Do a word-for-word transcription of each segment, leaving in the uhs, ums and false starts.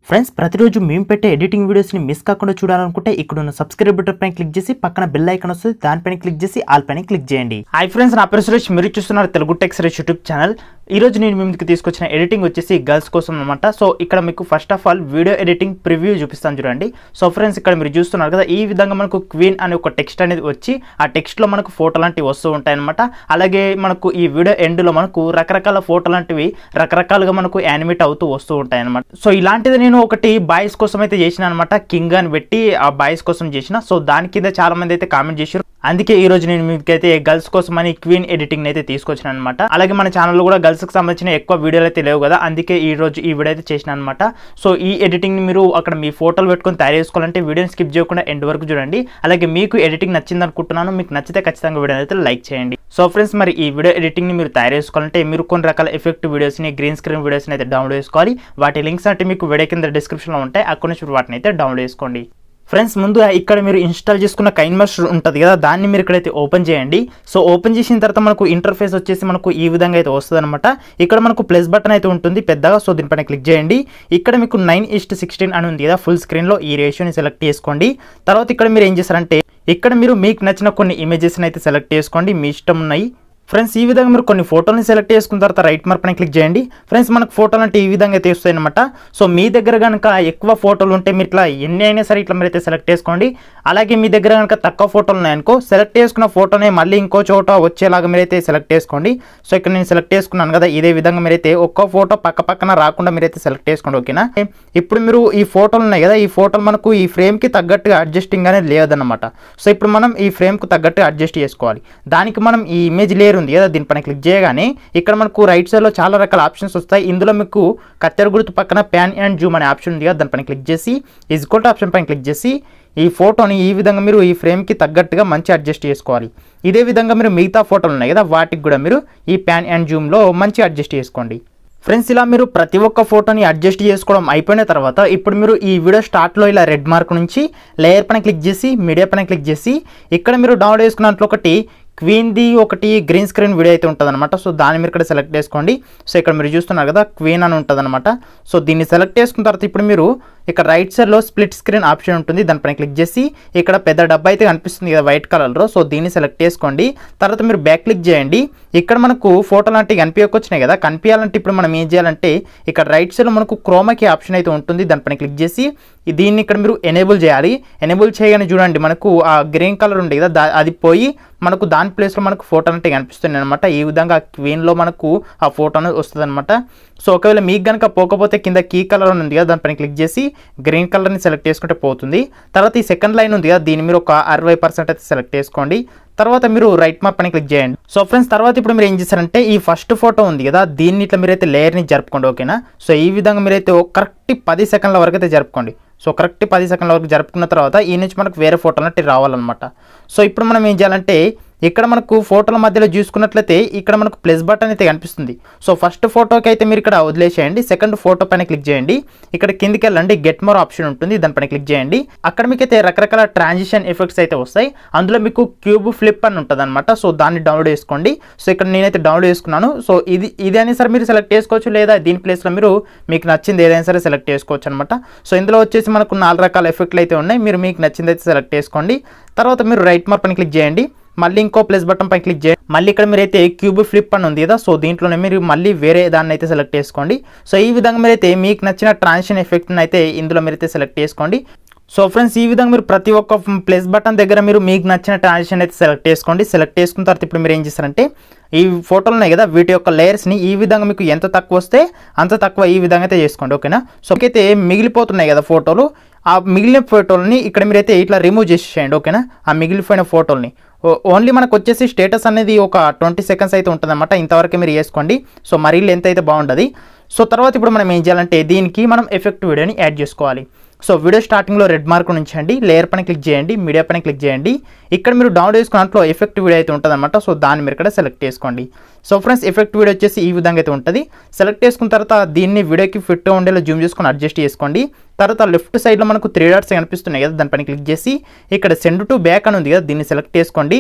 Friends ప్రతిరోజు మేము పెట్టే ఎడిటింగ్ వీడియోస్ని మిస్ కాకుండా చూడాలనుకుంటే ఇక్కడ ఉన్న సబ్స్క్రైబ్ బటన్ పైన క్లిక్ చేసి పక్కన బెల్ ఐకాన్ వస్తుంది దానిపైన క్లిక్ చేసి ఆల్ పైన క్లిక్ చేయండి. హాయ్ ఫ్రెండ్స్, నా పేరు సురేష్, మీరు చూస్తున్నారు Telugu tech Suresh YouTube channel. ఈ రోజు నేను మీకు తీసుకొచ్చిన ఎడిటింగ్ వచ్చేసి గర్ల్స్ కోసం అనమాట. సో ఇక్కడ మీకు first of all video editing preview చూపిస్తాను చూడండి. సో ఫ్రెండ్స్ ఇక్కడ మీరు చూస్తున్నారు కదా, ఈ విధంగా మనకు క్వీన్ అనే ఒక టెక్స్ట్ అనేది వచ్చి ఆ టెక్స్ట్లో మనకు ఫోటో లాంటివి వస్తూ ఉంటాయి అనమాట. అలాగే మనకు ఈ వీడియో ఎండ్లో మనకు రకరకాల ఫోటో లాంటివి రకరకాలుగా మనకు యానిమేట్ అవుతూ వస్తూ ఉంటాయి అనమాట. సో ఇలాంటిది నేను ఒకటి బాయ్స్ కోసం అయితే చేసిన అనమాట. కింగ్ అని పెట్టి ఆ బాయ్స్ కోసం చేసిన. సో దాని కింద చాలా మంది అయితే కామెంట్ చేశారు. అందుకే ఈ రోజు నేను మీకైతే గర్ల్స్ కోసం అని క్వీన్ ఎడిటింగ్ అయితే తీసుకొచ్చిన అనమాట. అలాగే మన ఛానల్లో కూడా గర్ల్స్ కి సంబంధించిన ఎక్కువ వీడియోలు అయితే లేవు కదా, అందుకే ఈ రోజు ఈ వీడియో అయితే చేసిన అనమాట. సో ఈ ఎడిటింగ్ ని మీరు అక్కడ మీ ఫోటోలు పెట్టుకొని తయారు చేసుకోవాలంటే వీడియోని స్కిప్ చేయకుండా ఎండ్ వరకు చూడండి. అలాగే మీకు ఎడిటింగ్ నచ్చింది అనుకుంటున్నాను. మీకు నచ్చితే ఖచ్చితంగా వీడియో అయితే లైక్ చేయండి. సో ఫ్రెండ్స్ మరి ఈ వీడియో ఎడిటింగ్ ని మీరు తయారు చేసుకోవాలంటే మీరు కొన్ని రకాల ఎఫెక్ట్ వీడియోస్ ని గ్రీన్ స్క్రీన్ వీడియోస్ అయితే డౌన్లోడ్ చేసుకోవాలి. వాటి లింక్స్ అంటే మీకు వీడియో కింద డిస్క్రిప్షన్ లో ఉంటాయి, అక్కడ నుంచి వాటిని అయితే డౌన్లోడ్ చేసుకోండి. ఫ్రెండ్స్ ముందుగా ఇక్కడ మీరు ఇన్స్టాల్ చేసుకున్న కైన్మాస్టర్ ఉంటుంది కదా, దాన్ని మీరు ఇక్కడైతే ఓపెన్ చేయండి. సో ఓపెన్ చేసిన తర్వాత మనకు ఇంటర్ఫేస్ వచ్చేసి మనకు ఈ విధంగా అయితే వస్తుంది అనమాట. ఇక్కడ మనకు ప్లస్ బటన్ అయితే ఉంటుంది పెద్దగా. సో దీనిపైన క్లిక్ చేయండి. ఇక్కడ మీకు నైన్ ఈస్ట్ సిక్స్టీన్ అని ఉంది కదా ఫుల్ స్క్రీన్లో, ఈ రేషియోని సెలెక్ట్ చేసుకోండి. తర్వాత ఇక్కడ మీరు ఏం చేస్తారంటే ఇక్కడ మీరు మీకు నచ్చిన కొన్ని ఇమేజెస్ని అయితే సెలెక్ట్ చేసుకోండి, మీ ఇష్టం ఉన్నాయి. ఫ్రెండ్స్ ఈ విధంగా మీరు కొన్ని ఫోటోని సెలెక్ట్ చేసుకున్న తర్వాత రైట్ మార్క్ పైన క్లిక్ చేయండి. ఫ్రెండ్స్ మనకు ఫోటోలు అంటే ఈ విధంగా అయితే వస్తాయి అనమాట. సో మీ దగ్గర కనుక ఎక్కువ ఫోటోలు ఉంటే మీరు ఇట్లా ఎన్ని అయినా సరే ఇట్లా మీరైతే సెలెక్ట్ చేసుకోండి. అలాగే మీ దగ్గర కనుక తక్కువ ఫోటోలు ఉన్నాయనుకో, సెలెక్ట్ చేసుకున్న ఫోటోనే మళ్ళీ ఇంకో చోట వచ్చేలాగా మీరైతే సెలెక్ట్ చేసుకోండి. సో ఇక్కడ నేను సెలెక్ట్ చేసుకున్నాను కదా, ఇదే విధంగా మీరైతే ఒక్కో ఫోటో పక్క పక్కన రాకుండా మీరైతే సెలెక్ట్ చేసుకోండి. ఓకేనా? ఇప్పుడు మీరు ఈ ఫోటోలు ఉన్నాయి కదా, ఈ ఫోటోలు మనకు ఈ ఫ్రేమ్కి తగ్గట్టుగా అడ్జస్టింగ్ అనేది లేదన్నమాట. సో ఇప్పుడు మనం ఈ ఫ్రేమ్కు తగ్గట్టుగా అడ్జస్ట్ చేసుకోవాలి. దానికి మనం ఈ ఇమేజ్ లేయర్ ఉంది కదా, దీనిపైన క్లిక్ చేయగానే ఇక్కడ మనకు రైట్ సైడ్లో చాలా రకాల ఆప్షన్స్ వస్తాయి. ఇందులో మీకు కత్తెర గుర్తు పక్కన ప్యాన్ అండ్ జూమ్ అనే ఆప్షన్ ఉంది కదా, దానిపైన క్లిక్ చేసి ఈక్వల్ టు ఆప్షన్ పైన క్లిక్ చేసి ఈ ఫోటోని ఈ విధంగా మీరు ఈ ఫ్రేమ్కి తగ్గట్టుగా మంచి అడ్జస్ట్ చేసుకోవాలి. ఇదే విధంగా మీరు మిగతా ఫోటోలు ఉన్నాయి కదా, వాటికి కూడా మీరు ఈ ప్యాన్ అండ్ జూమ్లో మంచి అడ్జస్ట్ చేసుకోండి. ఫ్రెండ్స్ ఇలా మీరు ప్రతి ఒక్క ఫోటోని అడ్జస్ట్ చేసుకోవడం అయిపోయిన తర్వాత ఇప్పుడు మీరు ఈ వీడియో స్టార్ట్లో ఇలా రెడ్ మార్క్ నుంచి లేయర్ పైన క్లిక్ చేసి మీడియా పైన క్లిక్ చేసి ఇక్కడ మీరు డౌన్లోడ్ చేసుకున్న దాంట్లో ఒకటి క్వీన్ది ఒకటి గ్రీన్ స్క్రీన్ వీడియో అయితే ఉంటుంది అనమాట. సో దాన్ని మీరు ఇక్కడ సెలెక్ట్ చేసుకోండి. సో ఇక్కడ మీరు చూస్తున్నారు కదా క్వీన్ అని ఉంటుంది అనమాట. సో దీన్ని సెలెక్ట్ చేసుకున్న తర్వాత ఇప్పుడు మీరు ఇక్కడ రైట్ సైడ్లో స్ప్లిట్ స్క్రీన్ ఆప్షన్ ఉంటుంది, దానిపైన క్లిక్ చేసి ఇక్కడ పెద్ద డబ్బా అయితే కనిపిస్తుంది కదా వైట్ కలర్లో. సో దీన్ని సెలెక్ట్ చేసుకోండి. తర్వాత మీరు బ్యాక్ క్లిక్ చేయండి. ఇక్కడ మనకు ఫోటో లాంటివి కనిపించకొచ్చినాయి కదా, కనిపించాలంటే ఇప్పుడు మనం ఏం చేయాలంటే ఇక్కడ రైట్ సైడ్లో మనకు క్రోమాకి ఆప్షన్ అయితే ఉంటుంది, దానిపైన క్లిక్ చేసి దీన్ని ఇక్కడ మీరు ఎనేబుల్ చేయాలి. ఎనేబుల్ చేయగానే చూడండి మనకు ఆ గ్రీన్ కలర్ ఉంది కదా, అది పోయి మనకు దాని ప్లేస్లో మనకు ఫోటో అంటే కనిపిస్తుంది అనమాట. ఈ విధంగా క్వీన్లో మనకు ఆ ఫోటో అనేది వస్తుంది అనమాట. సో ఒకవేళ మీకు కనుక పోకపోతే కింద కీ కలర్ ఉంది కదా, దానిపైన క్లిక్ చేసి గ్రీన్ కలర్ని సెలెక్ట్ చేసుకుంటే పోతుంది. తర్వాత ఈ సెకండ్ లైన్ ఉంది కదా, దీన్ని మీరు ఒక అరవై పర్సెంట్ అయితే సెలెక్ట్ చేసుకోండి. తర్వాత మీరు రైట్ మార్క్ పైన క్లిక్ చేయండి. సో ఫ్రెండ్స్ తర్వాత ఇప్పుడు మీరు ఏం చేస్తారంటే ఈ ఫస్ట్ ఫోటో ఉంది కదా, దీన్ని ఇట్లా మీరైతే లేయర్ని జరుపుకోండి. ఓకేనా? సో ఈ విధంగా మీరైతే కరెక్ట్ పది సెకండ్ల వరకు అయితే జరుపుకోండి. సో కరెక్ట్ పది సెకండ్ల వరకు జరుపుకున్న తర్వాత ఈ నుంచి మనకు వేరే ఫోటోలు అంటే రావాలన్నమాట. సో ఇప్పుడు మనం ఏం చేయాలంటే ఇక్కడ మనకు ఫోటోల మధ్యలో చూసుకున్నట్లయితే ఇక్కడ మనకు ప్లస్ బటన్ అయితే కనిపిస్తుంది. సో ఫస్ట్ ఫోటోకి అయితే మీరు ఇక్కడ వదిలేసేయండి. సెకండ్ ఫోటో పైన క్లిక్ చేయండి. ఇక్కడ కిందికి వెళ్ళండి, గెట్ మోర్ ఆప్షన్ ఉంటుంది, దానిపైన క్లిక్ చేయండి. అక్కడ మీకు అయితే రకరకాల ట్రాన్సిషన్ ఎఫెక్ట్స్ అయితే వస్తాయి. అందులో మీకు క్యూబ్ ఫ్లిప్ అని ఉంటుంది అనమాట. సో దాన్ని డౌన్లోడ్ చేసుకోండి. సో ఇక్కడ నేనైతే డౌన్లోడ్ చేసుకున్నాను. సో ఇది ఇది అయినా సరే మీరు సెలెక్ట్ చేసుకోవచ్చు, లేదా దీని ప్లేస్లో మీరు మీకు నచ్చింది ఏదైనా సరే సెలెక్ట్ చేసుకోవచ్చు అనమాట. సో ఇందులో వచ్చేసి మనకు నాలుగు రకాల ఎఫెక్ట్లు అయితే ఉన్నాయి. మీరు మీకు నచ్చింది అయితే సెలెక్ట్ చేసుకోండి. తర్వాత మీరు రైట్ మార్క్ పైన క్లిక్ చేయండి. మళ్ళీ ఇంకో ప్లస్ బటన్ పైన క్లిక్ చేయండి. మళ్ళీ ఇక్కడ మీరైతే క్యూబ్ ఫ్లిప్ అని ఉంది కదా, సో దీంట్లోనే మీరు మళ్ళీ వేరే దాన్ని అయితే సెలెక్ట్ చేసుకోండి. సో ఈ విధంగా మీరైతే మీకు నచ్చిన ట్రాన్సిషన్ ఎఫెక్ట్ని అయితే ఇందులో మీరైతే సెలెక్ట్ చేసుకోండి. సో ఫ్రెండ్స్ ఈ విధంగా మీరు ప్రతి ఒక్క ప్లస్ బటన్ దగ్గర మీరు మీకు నచ్చిన ట్రాన్సిషన్ అయితే సెలెక్ట్ చేసుకోండి. సెలెక్ట్ చేసుకున్న తర్వాత ఇప్పుడు మీరు ఏం చేస్తారంటే ఈ ఫోటోలు ఉన్నాయి కదా, వీటి యొక్క లేయర్స్ని ఈ విధంగా మీకు ఎంత తక్కువ వస్తే అంత తక్కువ ఈ విధంగా అయితే చేసుకోండి. ఓకేనా? సో అయితే మిగిలిపోతున్నాయి కదా ఫోటోలు, ఆ మిగిలిన ఫోటోలని ఇక్కడ మీరైతే ఇట్లా రిమూవ్ చేసేయండి. ఓకేనా? ఆ మిగిలిపోయిన ఫోటోల్ని ఓన్లీ మనకు వచ్చేసి స్టేటస్ అనేది ఒక ట్వంటీ సెకండ్స్ అయితే ఉంటుంది అనమాట. ఇంతవరకు మీరు వేసుకోండి. సో మరీ లెంత్ అయితే బాగుంటుంది. సో తర్వాత ఇప్పుడు మనం ఏం చేయాలంటే దీనికి మనం ఎఫెక్ట్ వీడియోని యాడ్ చేసుకోవాలి. సో వీడియో స్టార్టింగ్లో రెడ్ మార్క్ ఉంచండి, లేయర్ పైన క్లిక్ చేయండి, మీడియా పైన క్లిక్ చేయండి. ఇక్కడ మీరు డౌన్లోడ్ చేసుకున్నట్లో ఎఫెక్ట్ వీడియో అయితే ఉంటుంది అనమాట. సో దాన్ని మీరు ఇక్కడ సెలెక్ట్ చేసుకోండి. సో ఫ్రెండ్స్ ఎఫెక్ట్ వీడియో వచ్చేసి ఈ విధంగా అయితే ఉంటుంది. సెలెక్ట్ చేసుకున్న తర్వాత దీన్ని వీడియోకి ఫిట్గా ఉండేలా జూమ్ చేసుకొని అడ్జస్ట్ చేసుకోండి. తర్వాత లెఫ్ట్ సైడ్లో మనకు త్రీ డాట్స్ కనిపిస్తున్నాయి కదా, దానిపైన క్లిక్ చేసి ఇక్కడ సెండ్ టు బ్యాక్ అని ఉంది కదా, దీన్ని సెలెక్ట్ చేసుకోండి.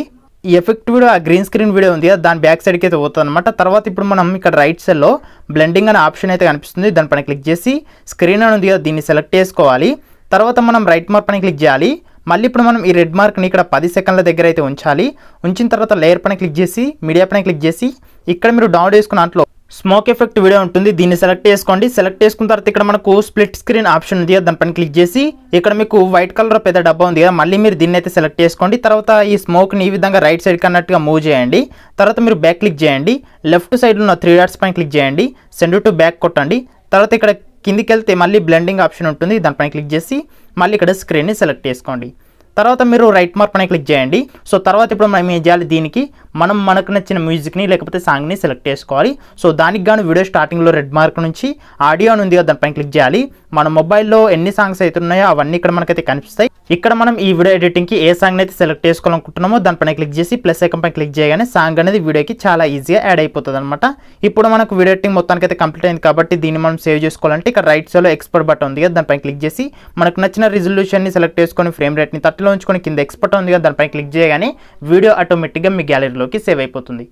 ఈ ఎఫెక్ట్ వీడియో ఆ గ్రీన్ స్క్రీన్ వీడియో ఉంది కదా దాని బ్యాక్ సైడ్కి అయితే పోతుంది అనమాట. తర్వాత ఇప్పుడు మనం ఇక్కడ రైట్ సైడ్లో బ్లెండింగ్ అనే ఆప్షన్ అయితే కనిపిస్తుంది, దానిపైన క్లిక్ చేసి స్క్రీన్ అని ఉంది కదా దీన్ని సెలెక్ట్ చేసుకోవాలి. తర్వాత మనం రైట్ మార్క్ పైన క్లిక్ చేయాలి. మళ్ళీ ఇప్పుడు మనం ఈ రెడ్ మార్క్ని ఇక్కడ పది సెకండ్ల దగ్గర అయితే ఉంచాలి. ఉంచిన తర్వాత లేయర్ పైన క్లిక్ చేసి మీడియా పైన క్లిక్ చేసి ఇక్కడ మీరు డౌన్లోడ్ చేసుకున్న దాంట్లో స్మోక్ ఎఫెక్ట్ వీడియో ఉంటుంది, దీన్ని సెలెక్ట్ చేసుకోండి. సెలెక్ట్ చేసుకున్న తర్వాత ఇక్కడ మనకు స్ప్లిట్ స్క్రీన్ ఆప్షన్ ఉంది కదా దానిపైన క్లిక్ చేసి ఇక్కడ మీకు వైట్ కలర్ పెద్ద డబ్బా ఉంది కదా మళ్ళీ మీరు దీన్ని అయితే సెలెక్ట్ చేసుకోండి. తర్వాత ఈ స్మోక్ని ఈ విధంగా రైట్ సైడ్ కన్నట్టుగా మూవ్ చేయండి. తర్వాత మీరు బ్యాక్ క్లిక్ చేయండి. లెఫ్ట్ సైడ్లో ఉన్న త్రీ డాట్స్ పైన క్లిక్ చేయండి. సెండ్ టు బ్యాక్ కొట్టండి. తర్వాత ఇక్కడ కిందికి వెళ్తే మళ్ళీ బ్లెండింగ్ ఆప్షన్ ఉంటుంది, దానిపైన క్లిక్ చేసి మళ్ళీ ఇక్కడ స్క్రీన్ని సెలెక్ట్ చేసుకోండి. తర్వాత మీరు రైట్ మార్క్ పైన క్లిక్ చేయండి. సో తర్వాత ఇప్పుడు మనం ఏం చేయాలి, దీనికి మనం మనకు నచ్చిన మ్యూజిక్ని లేకపోతే సాంగ్ని సెలెక్ట్ చేసుకోవాలి. సో దానికి గాను వీడియో స్టార్టింగ్లో రెడ్ మార్క్ నుంచి ఆడియో అని ఉంది కదా దానిపైన క్లిక్ చేయాలి. మన మొబైల్లో ఎన్ని సాంగ్స్ అయితే ఉన్నాయో అవన్నీ ఇక్కడ మనకైతే కనిపిస్తాయి. ఇక్కడ మనం ఈ వీడియో ఎడిటింగ్కి ఏ సాంగ్ అయితే సెలెక్ట్ చేసుకోవాలనుకుంటున్నామో దానిపైన క్లిక్ చేసి ప్లస్ ఐకాన్ పైన క్లిక్ చేయగానే సాంగ్ అనేది వీడియోకి చాలా ఈజీగా యాడ్ అయిపోతుంది అనమాట. ఇప్పుడు మనకు వీడియో ఎడిటింగ్ మొత్తానికి అయితే కంప్లీట్ అయింది కాబట్టి దీన్ని మనం సేవ్ చేసుకోవాలంటే ఇక్కడ రైట్ సైడ్లో ఎక్స్పోర్ట్ బటన్ ఉంది కదా దానిపైన క్లిక్ చేసి మనకు నచ్చిన రిజల్యూషన్ని సెలెక్ట్ చేసుకొని ఫ్రేమ్ రేట్ని థర్టీలో ఉంచుకొని కింద ఎక్స్పోర్ట్ ఉంది కదా దానిపైన క్లిక్ చేయగానే వీడియో ఆటోమేటిక్గా మీ గ్యాలరీలోకి సేవ్ అయిపోతుంది.